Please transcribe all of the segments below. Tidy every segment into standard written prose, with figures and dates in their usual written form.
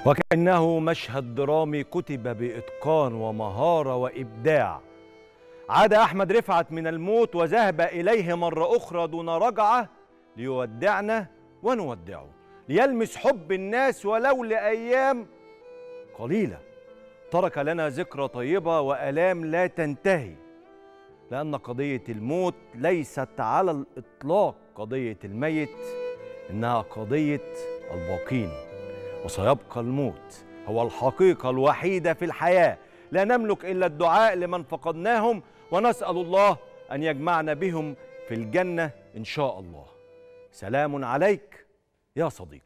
وكأنه مشهد درامي كتب بإتقان ومهارة وإبداع. عاد أحمد رفعت من الموت وذهب إليه مرة أخرى دون رجعة ليودعنا ونودعه، ليلمس حب الناس ولو لأيام قليلة. ترك لنا ذكرى طيبة وآلام لا تنتهي، لأن قضية الموت ليست على الإطلاق قضية الميت، إنها قضية الباقين. وسيبقى الموت هو الحقيقة الوحيدة في الحياة. لا نملك إلا الدعاء لمن فقدناهم، ونسأل الله أن يجمعنا بهم في الجنة إن شاء الله. سلام عليك يا صديق.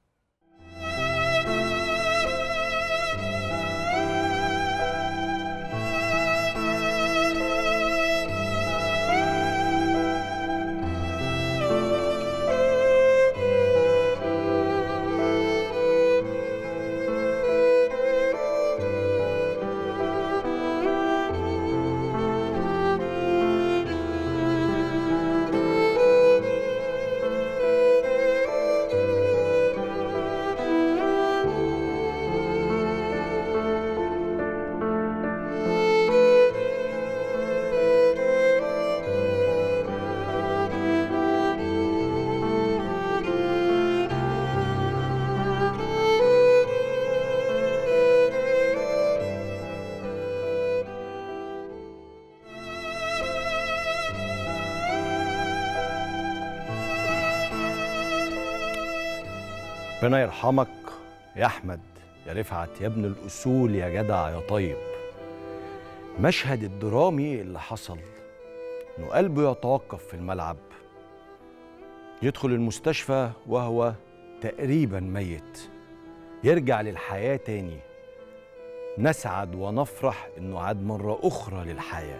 ربنا يرحمك يا أحمد يا رفعت يا ابن الأصول يا جدع يا طيب. مشهد الدرامي اللي حصل إنه قلبه يتوقف في الملعب، يدخل المستشفى وهو تقريبا ميت، يرجع للحياة تاني. نسعد ونفرح إنه عاد مرة أخرى للحياة.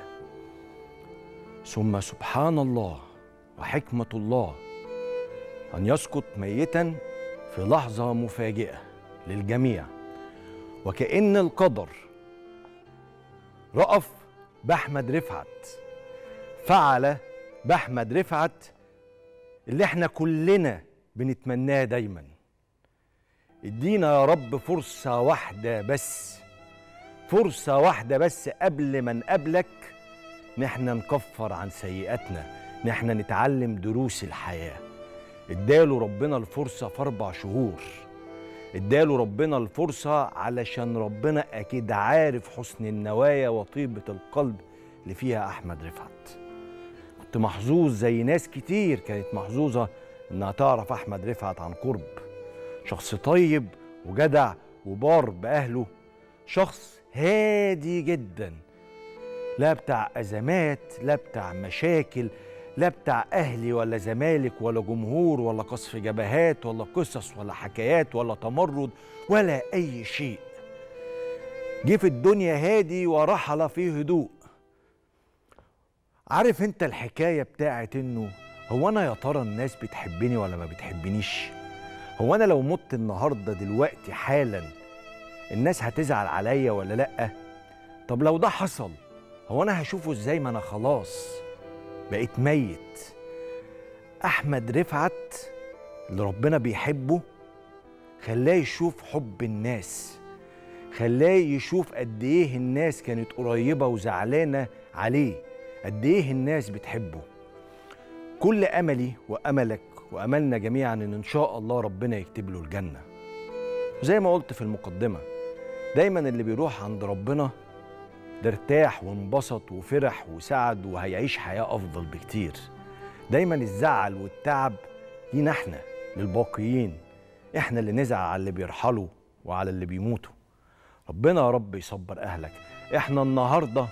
ثم سبحان الله وحكمة الله أن يسقط ميتا في لحظة مفاجئة للجميع، وكأن القدر رأف بأحمد رفعت، فعل بأحمد رفعت اللي احنا كلنا بنتمناه دايما. ادينا يا رب فرصة واحدة بس، فرصة واحدة بس قبل ما نقابلك، نحن نكفر عن سيئاتنا، نحن نتعلم دروس الحياة. اداله ربنا الفرصة في 4 شهور، اداله ربنا الفرصة علشان ربنا أكيد عارف حسن النوايا وطيبة القلب اللي فيها أحمد رفعت. كنت محظوظ زي ناس كتير كانت محظوظة إنها تعرف أحمد رفعت عن قرب. شخص طيب وجدع وبار بأهله، شخص هادي جدا، لا بتاع أزمات، لا بتاع مشاكل، لا بتاع أهلي ولا زمالك ولا جمهور ولا قصف جبهات ولا قصص ولا حكايات ولا تمرد ولا أي شيء. جه في الدنيا هادي ورحل في هدوء. عارف انت الحكاية بتاعت انه هو انا يا ترى الناس بتحبني ولا ما بتحبنيش؟ هو انا لو مت النهاردة دلوقتي حالا الناس هتزعل عليا ولا لأ؟ طب لو ده حصل هو انا هشوفه ازاي؟ ما انا خلاص بقيت ميت. أحمد رفعت اللي ربنا بيحبه خلاه يشوف حب الناس، خلاه يشوف قد إيه الناس كانت قريبة وزعلانة عليه، قد إيه الناس بتحبه. كل أملي وأملك وأملنا جميعا إن شاء الله ربنا يكتب له الجنة. وزي ما قلت في المقدمة، دايما اللي بيروح عند ربنا ده ارتاح وانبسط وفرح وسعد وهيعيش حياة أفضل بكتير. دايما الزعل والتعب لينا احنا للباقيين، احنا اللي نزعل على اللي بيرحلوا وعلى اللي بيموتوا. ربنا يا رب يصبر أهلك. احنا النهاردة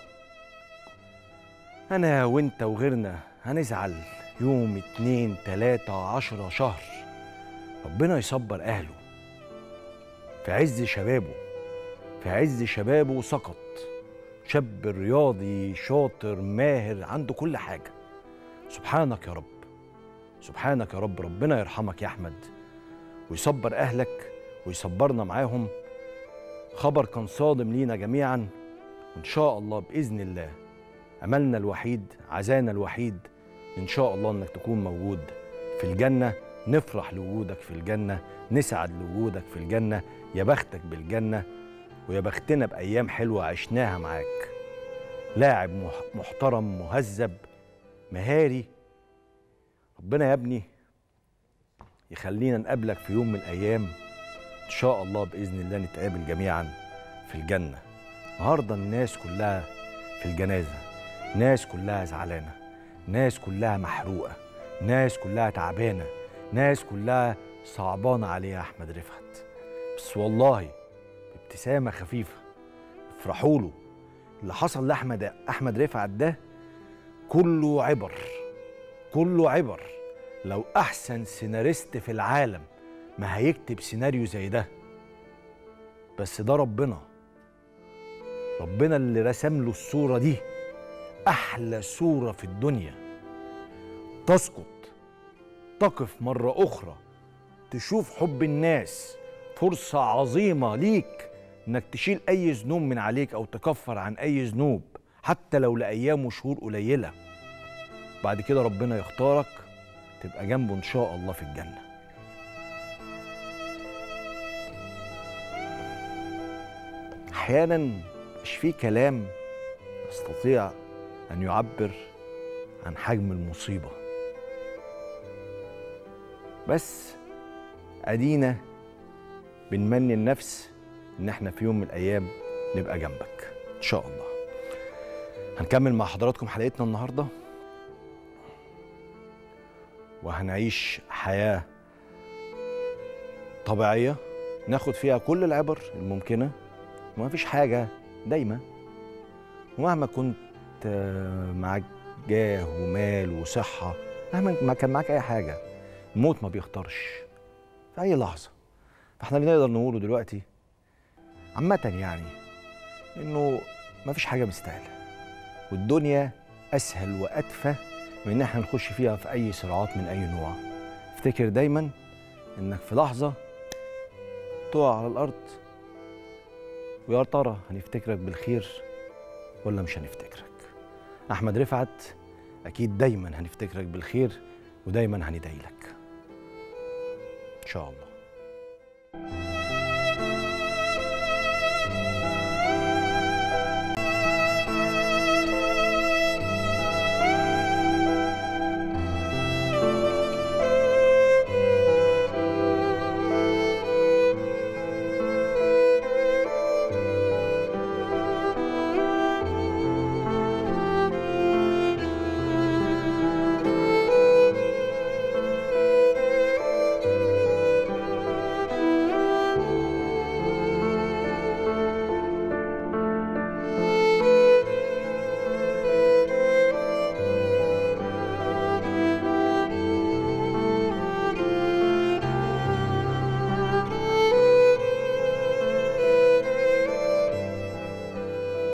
أنا وانت وغيرنا هنزعل يوم 2 3 10 شهر. ربنا يصبر أهله في عز شبابه، في عز شبابه سقط شاب رياضي شاطر ماهر عنده كل حاجة. سبحانك يا رب، سبحانك يا رب. ربنا يرحمك يا أحمد ويصبر أهلك ويصبرنا معاهم. خبر كان صادم لينا جميعا، وإن شاء الله بإذن الله أملنا الوحيد عزانا الوحيد إن شاء الله إنك تكون موجود في الجنة نفرح لوجودك في الجنة، نسعد لوجودك في الجنة. يا بختك بالجنة، ويا بختنا بأيام حلوة عشناها معاك. لاعب محترم مهذب مهاري. ربنا يا ابني يخلينا نقابلك في يوم من الأيام إن شاء الله، بإذن الله نتقابل جميعا في الجنة. النهاردة الناس كلها في الجنازة، ناس كلها زعلانة، ناس كلها محروقة، ناس كلها تعبانة، ناس كلها صعبانة عليها أحمد رفعت. بس والله بابتسامة خفيفة افرحوا له. اللي حصل لأحمد رفعت ده كله عبر، كله عبر. لو أحسن سيناريست في العالم ما هيكتب سيناريو زي ده. بس ده ربنا اللي رسم له الصورة دي، أحلى صورة في الدنيا. تسقط تقف مرة أخرى تشوف حب الناس، فرصة عظيمة ليك إنك تشيل أي ذنوب من عليك أو تكفر عن أي ذنوب حتى لو لأيام وشهور قليلة. بعد كده ربنا يختارك تبقى جنبه إن شاء الله في الجنة. أحيانا مش في كلام يستطيع أن يعبر عن حجم المصيبة، بس أدينا بنمني النفس إن احنا في يوم من الأيام نبقى جنبك إن شاء الله. هنكمل مع حضراتكم حلقتنا النهاردة، وهنعيش حياة طبيعية ناخد فيها كل العبر الممكنة، وما فيش حاجة دايما. ومهما كنت معاك جاه ومال وصحة، مهما ما كان معاك أي حاجة، الموت ما بيختارش في أي لحظة. فاحنا اللي نقدر نقوله دلوقتي عامة يعني إنه ما فيش حاجة مستاهلة، والدنيا أسهل وأدفى من إن احنا نخش فيها في أي صراعات من أي نوع. افتكر دايما إنك في لحظة تقع على الأرض، ويا ترى هنفتكرك بالخير ولا مش هنفتكرك. أحمد رفعت أكيد دايما هنفتكرك بالخير، ودايما هندعي لك إن شاء الله.